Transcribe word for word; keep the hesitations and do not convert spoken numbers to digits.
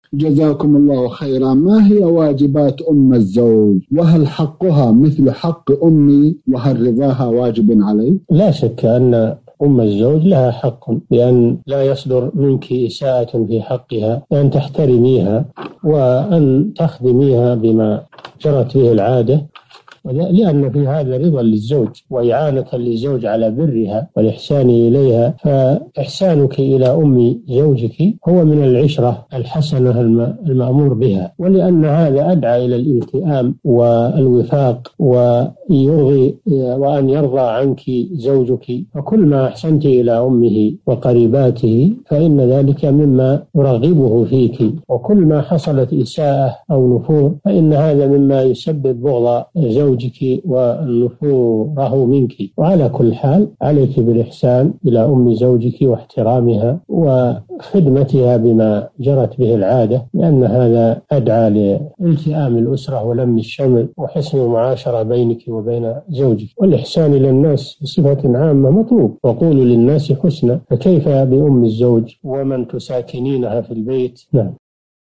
جزاكم الله خيرا. ما هي واجبات أم الزوج؟ وهل حقها مثل حق أمي؟ وهل رضاها واجب علي؟ لا شك أن أم الزوج لها حق، بأن لا يصدر منك إساءة في حقها، أن تحترميها وأن تخدميها بما جرت به العادة، لأن في هذا رضا للزوج وإعانة للزوج على برها والإحسان إليها. فإحسانك إلى أم زوجك هو من العشرة الحسنة المأمور بها، ولأن هذا أدعى إلى الالتئام والوفاق ويرضي وأن يرضى عنك زوجك. وكل ما أحسنت إلى أمه وقريباته فإن ذلك مما يرغبه فيك، وكل ما حصلت إساءة أو نفور فإن هذا مما يسبب بغض زوجك ونفوره منك. وعلى كل حال عليك بالإحسان إلى أم زوجك واحترامها وخدمتها بما جرت به العادة، لأن هذا أدعى لالتئام الأسرة ولم الشمل وحسن المعاشرة بينك وبين زوجك. والإحسان إلى الناس بصفة عامة مطلوب، وقولوا للناس حسنا، فكيف بأم الزوج ومن تساكنينها في البيت؟ نعم.